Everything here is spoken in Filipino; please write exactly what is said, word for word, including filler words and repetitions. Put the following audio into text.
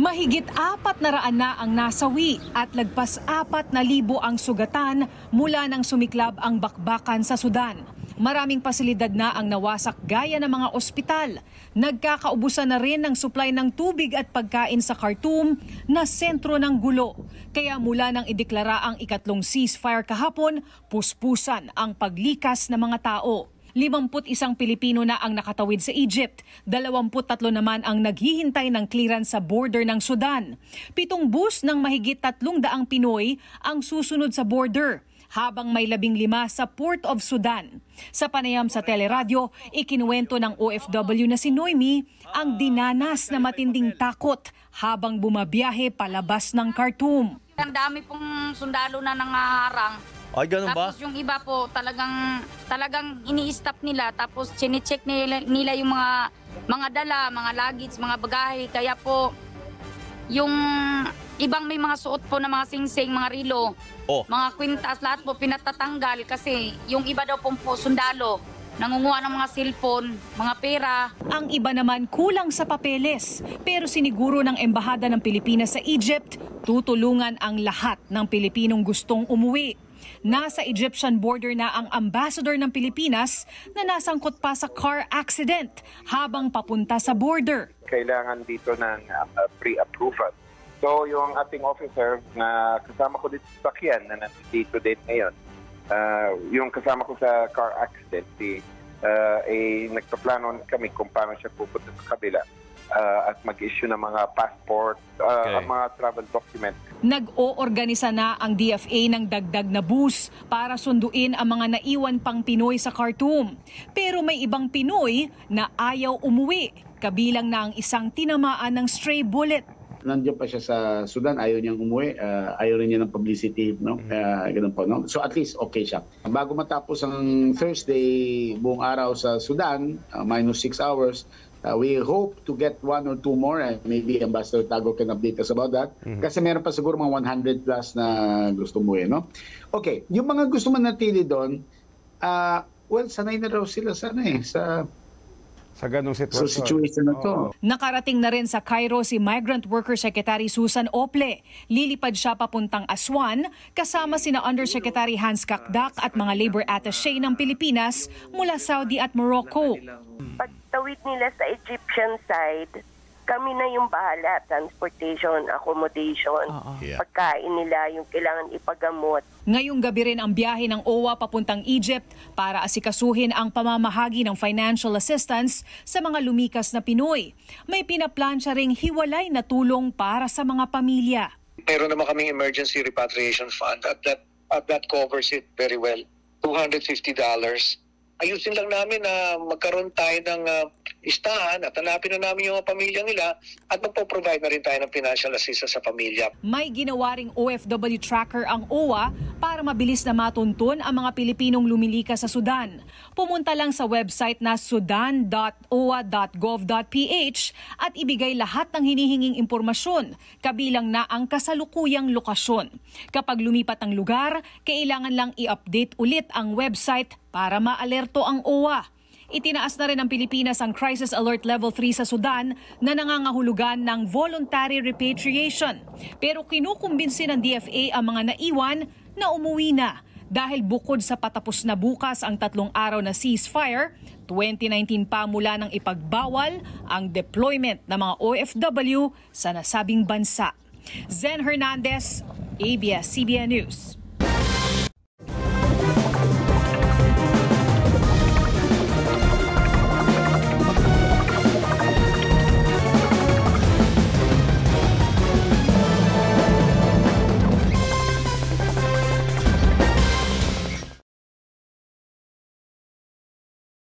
Mahigit apat na raan na ang nasawi at lagpas apat na libo ang sugatan mula nang sumiklab ang bakbakan sa Sudan. Maraming pasilidad na ang nawasak gaya ng mga ospital. Nagkakaubusan na rin ng supply ng tubig at pagkain sa Khartoum na sentro ng gulo. Kaya mula nang ideklara ang ikatlong ceasefire kahapon, puspusan ang paglikas ng mga tao. Limamput isang Pilipino na ang nakatawid sa Egypt. Dalawamput tatlo naman ang naghihintay ng clearance sa border ng Sudan. Pitong bus ng mahigit tatlong daang Pinoy ang susunod sa border, habang may labing lima sa Port of Sudan. Sa panayam sa teleradyo, ikinuwento ng O F W na si Noemi ang dinanas na matinding takot habang bumabiyahe palabas ng Khartoum. Ang dami pong sundalo na nangaharang. Ay, ganun ba? Tapos yung iba po talagang talagang ini-stop nila, tapos chine-check nila, nila yung mga mga dala, mga luggage, mga bagahe. Kaya po yung ibang may mga suot po na mga singsing, mga rilo, oh. mga kwintas, lahat po pinatatanggal kasi yung iba daw po, po sundalo nangunguha ng mga cellphone, mga pera. Ang iba naman kulang sa papeles, pero siniguro ng Embahada ng Pilipinas sa Egypt, tutulungan ang lahat ng Pilipinong gustong umuwi. Nasa Egyptian border na ang ambassador ng Pilipinas na nasangkot pa sa car accident habang papunta sa border. Kailangan dito ng uh, pre-approval. So yung ating officer na kasama ko dito sa sakyan na nandito din ngayon, uh, yung kasama ko sa car accident, di, uh, eh, nagpaplano kami kung paano siya pupunta sa kabila. Uh, at mag-issue ng mga passport, uh, okay. mga travel documents. Nag-oorganisa na ang D F A ng dagdag na bus para sunduin ang mga naiwan pang Pinoy sa Khartoum. Pero may ibang Pinoy na ayaw umuwi, kabilang na ang isang tinamaan ng stray bullet. Nandiyan pa siya sa Sudan, ayaw niyang umuwi, uh, ayaw rin niya ng publicity, no? Uh, ganun po, no? So at least okay siya. Bago matapos ang Thursday, buong araw sa Sudan, uh, minus six hours, Uh, we hope to get one or two more, and maybe Ambassador Tago can update us about that. Mm-hmm. Kasi meron pa siguro mga one hundred plus na gusto mo eh, no? Okay, yung mga gusto manatili doon, uh, well, sanay na raw sila sana eh, sa... Sa ganong sitwasyon. So, situation na to. Oh. Nakarating na rin sa Cairo si Migrant Worker Secretary Susan Ople. Lilipad siya papuntang Aswan kasama sina Undersecretary Hans Kakdak at mga labor attaché ng Pilipinas mula Saudi at Morocco. Pagtawid nila sa Egyptian side, kami na yung bahala, transportation, accommodation, uh-uh. yeah. pagkain nila, yung kailangan ipagamot. Ngayong gabi rin ang biyahe ng O W A papuntang Egypt para asikasuhin ang pamamahagi ng financial assistance sa mga lumikas na Pinoy. May pinaplansya ring hiwalay na tulong para sa mga pamilya. Meron naman kaming emergency repatriation fund at that, at that covers it very well. two hundred fifty dollars. Ayusin lang namin na magkaroon tayo ng uh, istahan at hanapin na namin yung pamilya nila at magpo-provide na rin tayo ng financial assistance sa pamilya. May ginawa ring O F W tracker ang O W A para mabilis na matuntun ang mga Pilipinong lumilikas sa Sudan. Pumunta lang sa website na sudan dot o w a dot gov dot p h at ibigay lahat ng hinihinging impormasyon, kabilang na ang kasalukuyang lokasyon. Kapag lumipat ang lugar, kailangan lang i-update ulit ang website para maalerto ang O W A. Itinaas na rin ng Pilipinas ang Crisis Alert Level three sa Sudan na nangangahulugan ng voluntary repatriation. Pero kinukumbinsi ng D F A ang mga naiwan na umuwi na dahil bukod sa patapos na bukas ang tatlong araw na ceasefire, twenty nineteen pa mula nang ipagbawal ang deployment ng mga O F W sa nasabing bansa. Zen Hernandez, A B S C B N News.